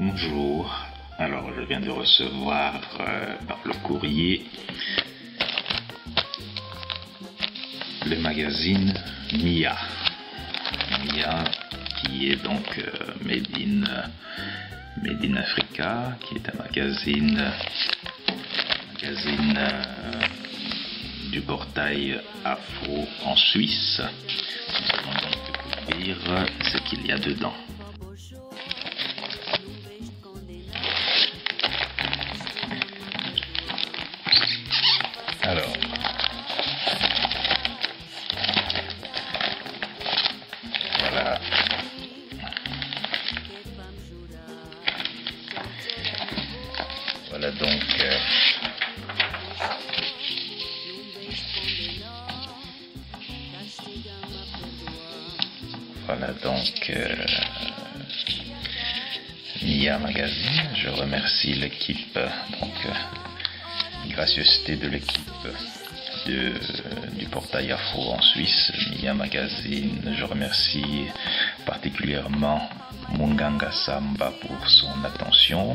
Bonjour, alors je viens de recevoir par le courrier le magazine Mia. Mia qui est donc Made in Africa, qui est un magazine du portail Afro en Suisse. Nous allons donc découvrir ce qu'il y a dedans. Alors, voilà donc Mia Magazine. Je remercie l'équipe, gracieuseté de l'équipe du portail Afro en Suisse, Mia Magazine. Je remercie particulièrement Munganga Samba pour son attention.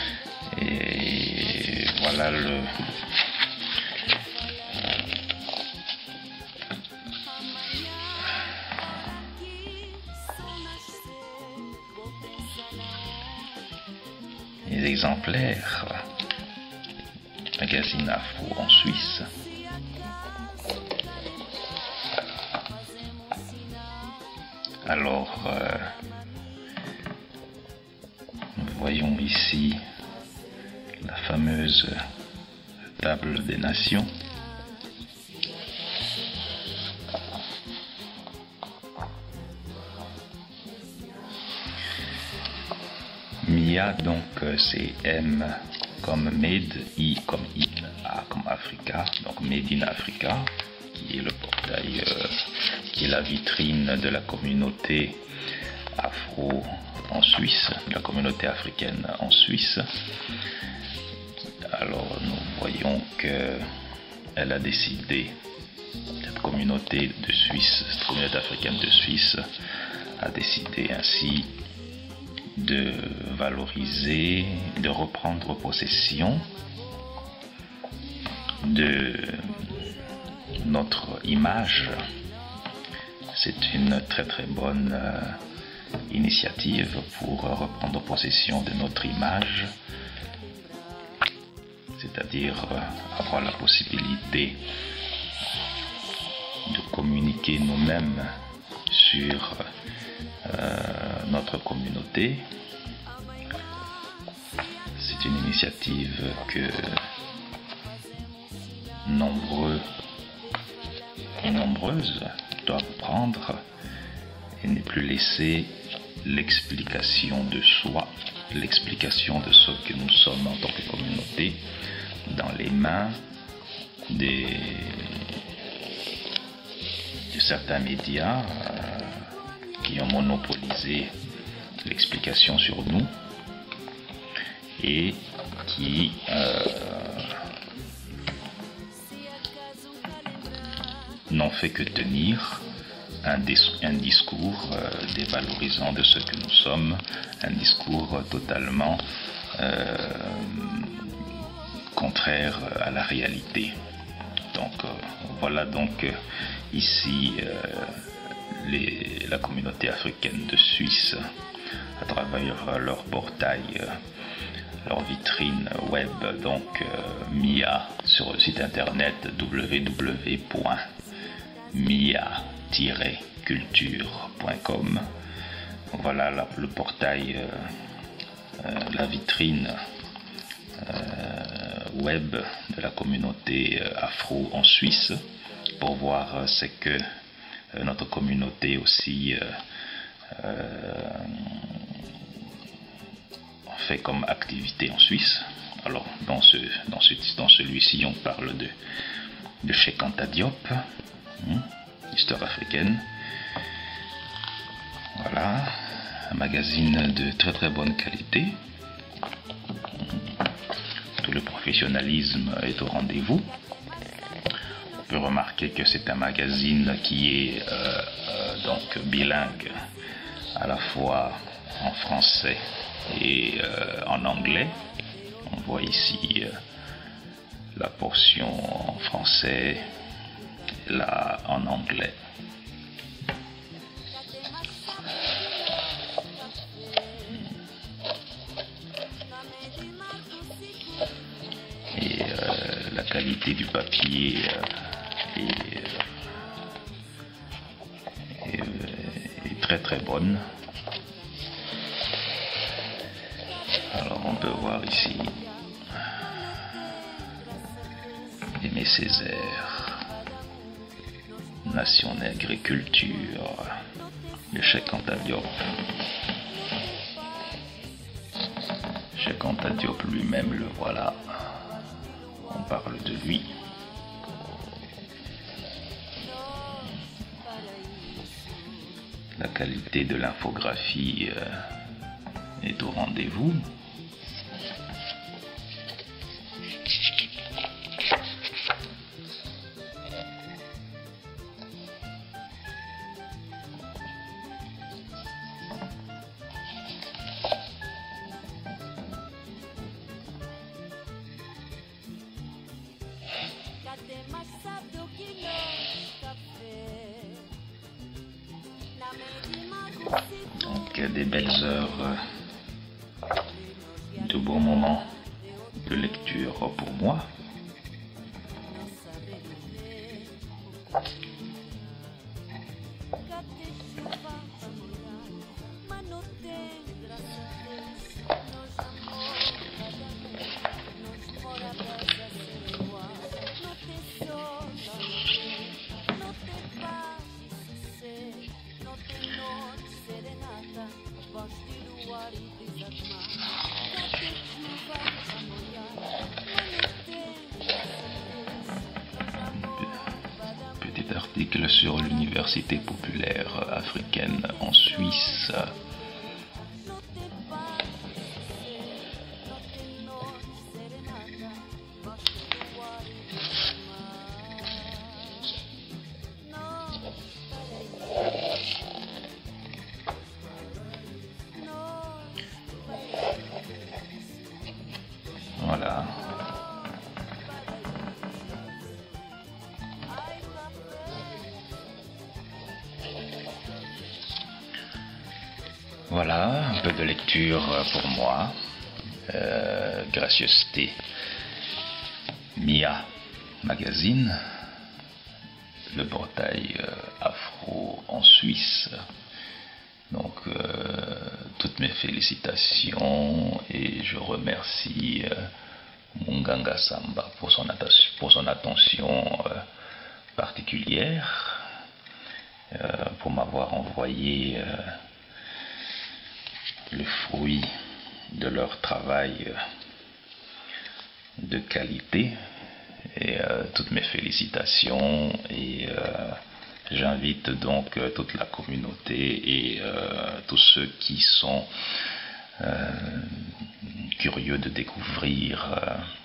Et voilà les exemplaires magazine Afro en Suisse. Alors, nous voyons ici la fameuse table des nations. Mia, donc c'est M comme Made, I comme In, A comme Africa, donc Made in Africa, qui est le portail, qui est la vitrine de la communauté afro en Suisse, de la communauté africaine en Suisse. Alors nous voyons que elle a décidé, cette communauté de Suisse, cette communauté africaine de Suisse a décidé ainsi de valoriser, de reprendre possession de notre image. C'est une très très bonne initiative pour reprendre possession de notre image, c'est-à-dire avoir la possibilité de communiquer nous-mêmes sur notre communauté. C'est une initiative que nombreux et nombreuses doivent prendre et ne plus laisser l'explication de soi, l'explication de ce que nous sommes en tant que communauté dans les mains de certains médias qui ont monopolisé l'explication sur nous et qui n'ont fait que tenir un discours dévalorisant de ce que nous sommes, un discours totalement contraire à la réalité. Donc voilà donc ici la communauté africaine de Suisse à travers leur portail, leur vitrine web, donc Mia, sur le site internet www.mia-culture.com. Voilà le portail, la vitrine web de la communauté afro en Suisse, pour voir ce que notre communauté aussi fait comme activité en Suisse. Alors dans celui-ci on parle de Cheikh Anta Diop, histoire africaine. Voilà, un magazine de très très bonne qualité. Tout le professionnalisme est au rendez-vous. On peut remarquer que c'est un magazine qui est donc bilingue, à la fois en français et en anglais. On voit ici la portion en français, là en anglais. Et la qualité du papier est très très bonne. Alors on peut voir ici Aimé Césaire, Nation Nègre et Culture, le Cheikh Anta Diop. Cheikh Anta Diop lui-même, le voilà. On parle de lui. La qualité de l'infographie est au rendez-vous. Donc des belles heures, de beaux moments de lecture pour moi. Petit article sur l'université populaire africaine en Suisse. Voilà. Voilà, un peu de lecture pour moi. Gracieuseté. Mia Magazine, le portail afro en Suisse. Donc, toutes mes félicitations et je remercie Munganga Samba pour son attention particulière, pour m'avoir envoyé le fruit de leur travail de qualité. Et toutes mes félicitations et j'invite donc toute la communauté et tous ceux qui sont curieux de découvrir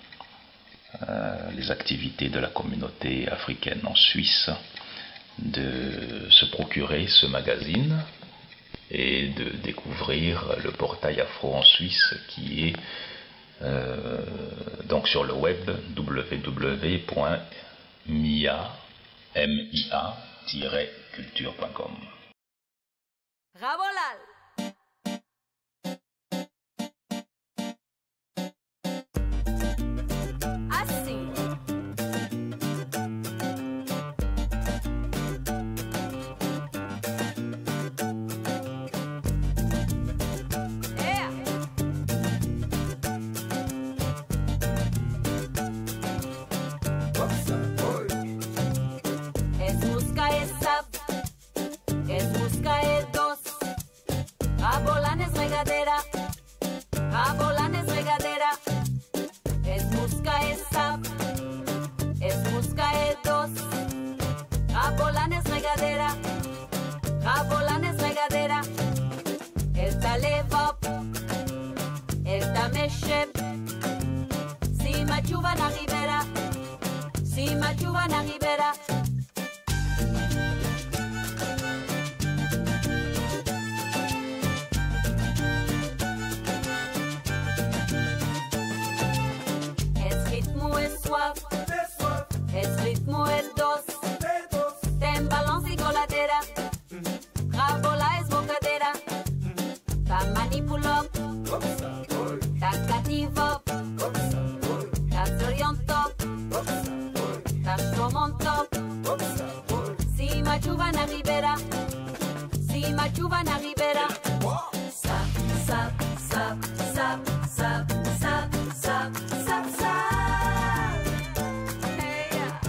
les activités de la communauté africaine en Suisse de se procurer ce magazine et de découvrir le portail Afro en Suisse qui est donc sur le web www.mia-culture.com. Rabolal. Assim. Rabolanes regadera, es musca es sap, es musca es dos. Rabolanes regadera, el talevop, el tameshep. Si machuva na ribera, si machuva na ribera. chuva na ribeira, sim, uma chuva na ribeira. Sap, sap, sap, sap, sap, sap, sap, sap, sap. Hey, yeah.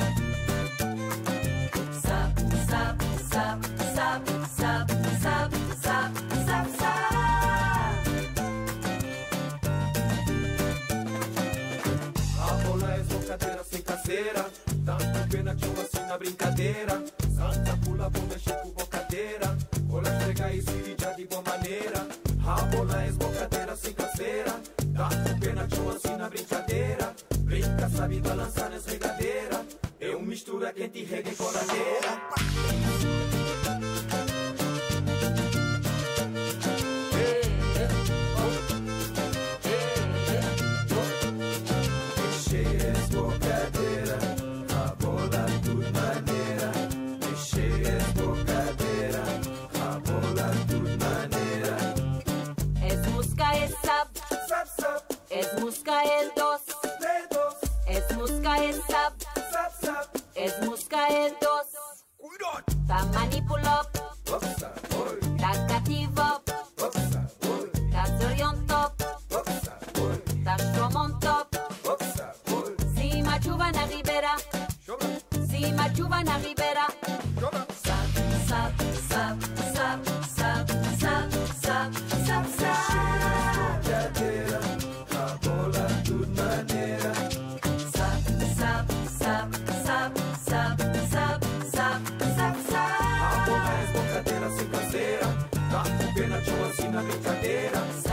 Sap, sap, sap, sap, sap, sap, sap, sap, sap. A bola é esbocadeira sem caseira, tanta pena que uma assim na brincadeira. Santa pula, vou mexer com bocadeira, olha chega e se lidia de boa maneira. A bola é esbocadeira sem caseira, tanta pena que uma assim na brincadeira. Brinca, sabe balançar nessa regadeira, eu misturo a quente, reggae e coladeira. Es musca el dos, es musca el sap, es musca el dos. Ta manipulop, ta cativop, ta zoriontop, ta stromontop. Si ma chuva na ribera, si ma chuva na ribera. Sap, sap, sap, sap, sap, sap, sap, sap, sap. A bola é esbocadeira sem caseira, tá com pena de uma assim na brincadeira.